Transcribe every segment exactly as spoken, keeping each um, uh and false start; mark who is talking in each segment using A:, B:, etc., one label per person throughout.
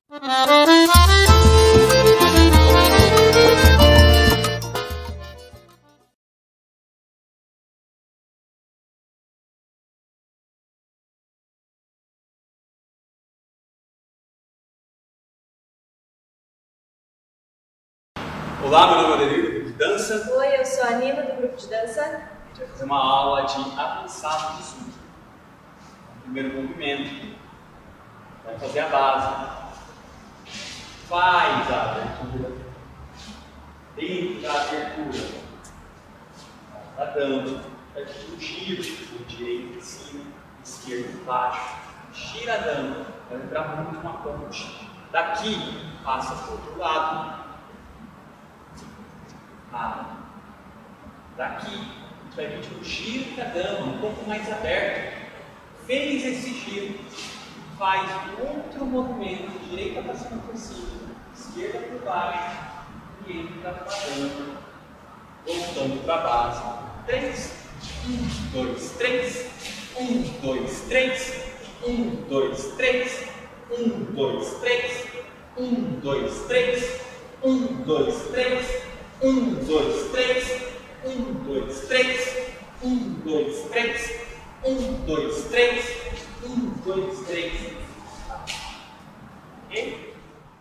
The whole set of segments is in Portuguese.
A: Olá, meu nome é Adelino, do grupo de dança.
B: Oi, eu sou a Nina, do grupo de dança.
A: A gente vai fazer uma aula de avançado de Suki. O primeiro movimento, vai fazer a base, faz a abertura, dentro da abertura, vai dando, vai um giro, o direito em cima, esquerdo embaixo, gira dando, vai lembrar muito uma ponte. Daqui, passa para o outro lado. Ah, daqui, a gente vai vir de um giro da dama, um pouco mais aberto. Fez esse giro, faz outro movimento, direita para cima por cima, esquerda por baixo, e entra para a dama, voltando para a base. Três, um, dois, três, um, dois, três, um, dois, três, um, dois, três, um, dois, três, um, dois, três. Um, dois, três, um, dois, três, um, dois, três, um, dois, três, um, dois, três. Ok?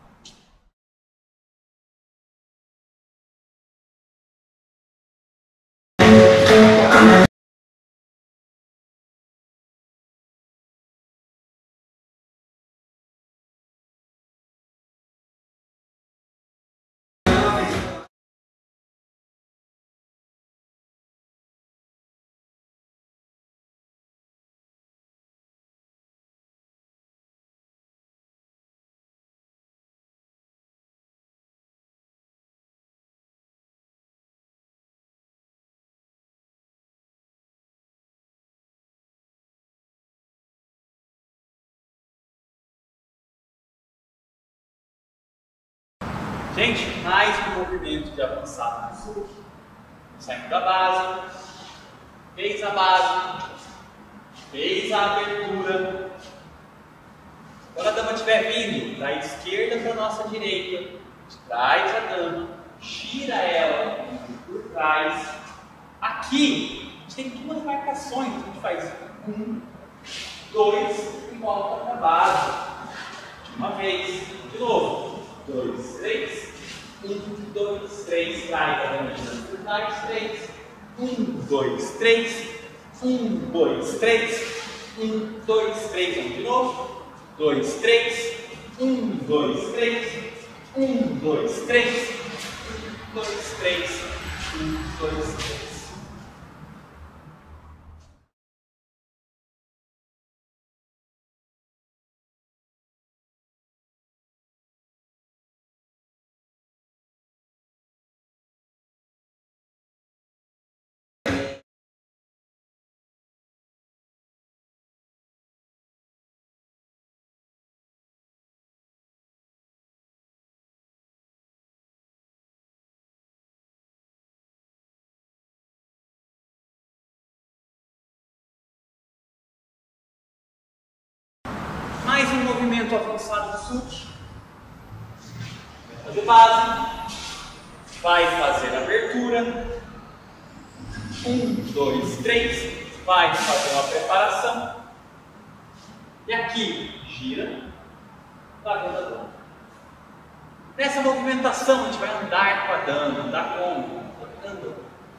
A: Gente, mais um movimento de avançado no Suki. Saindo da base, fez a base, fez a abertura. Quando a dama estiver vindo da esquerda para a nossa direita, traz a dama, gira ela por trás. Aqui, a gente tem duas marcações. A gente faz um, dois e volta para a base. De uma vez, de novo. Dois, três, um, dois, três, traz a dama por trás, três, um, dois, três, um, dois, três, um, dois, três, vamos de novo, dois, três, um, dois, três, um, dois, três, um, dois, três, um, dois, três. Mais um movimento avançado do Suki. Vai fazer base, vai fazer abertura. Um, dois, três, vai fazer uma preparação. E aqui, gira, largando a dama. Nessa movimentação, a gente vai andar com a dama, andar como? Andando.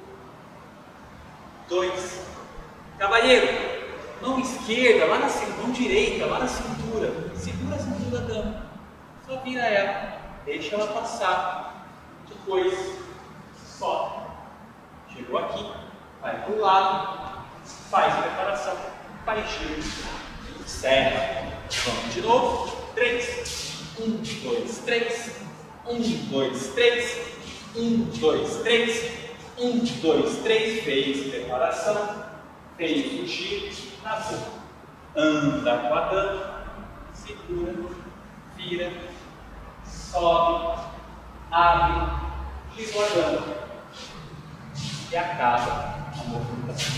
A: Dois. Cavalheiro. Mão esquerda, lá na cintura, mão direita, lá na cintura. Segura a cintura da dama. Só vira ela. Deixa ela passar. Depois, sobe. Chegou aqui. Vai para o lado. Faz a preparação. Faz giro. Encerra. Vamos de novo. Três. Um, dois, três. Um, dois, três. Um, dois, três. Um, dois, três. Fez preparação. Fez o giro. Na boca. Anda com a dama, segura, vira, sobe, abre, gira a dama e acaba a movimentação.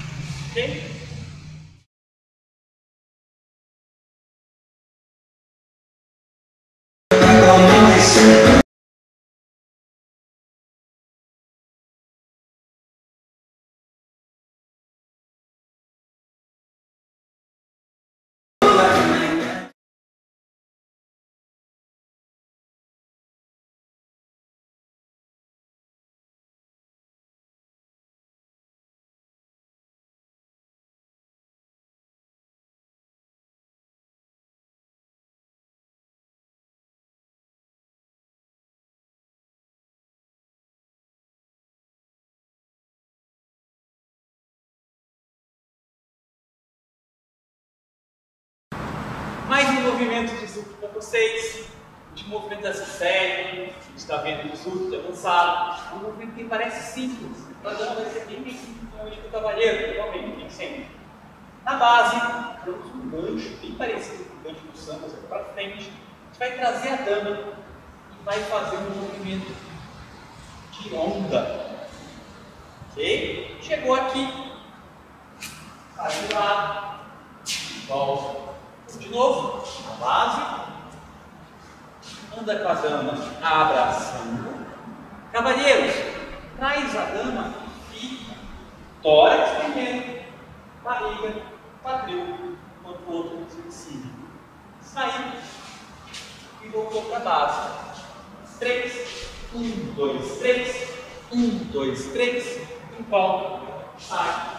A: Ok? Mais um movimento de surf para vocês. De movimento dessa série, a gente está vendo de surf, de avançado. É um movimento que parece simples, mas não vai ser bem simples para o cavaleiro, realmente, nem sempre. Na base, temos um gancho bem parecido com o gancho do samba, aqui para frente. A gente vai trazer a dama e vai fazer um movimento de onda. Ok? Chegou aqui, sai de lá, volta de novo, na base. Anda com a dama abraçando. Cavalheiros, traz a dama e fica. Tórax primeiro, barriga, quadril, enquanto o outro flexível. Saiu e voltou para a base. Três, um, dois, três, um, dois, três, envolve, sai.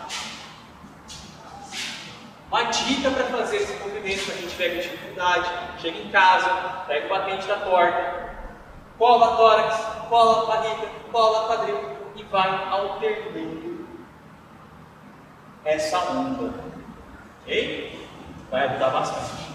A: Uma dica para fazer esse movimento, se a gente pega dificuldade, chega em casa, pega o batente da porta, cola tórax, cola barriga, cola quadril e vai alternando essa onda. Ok? Vai ajudar bastante.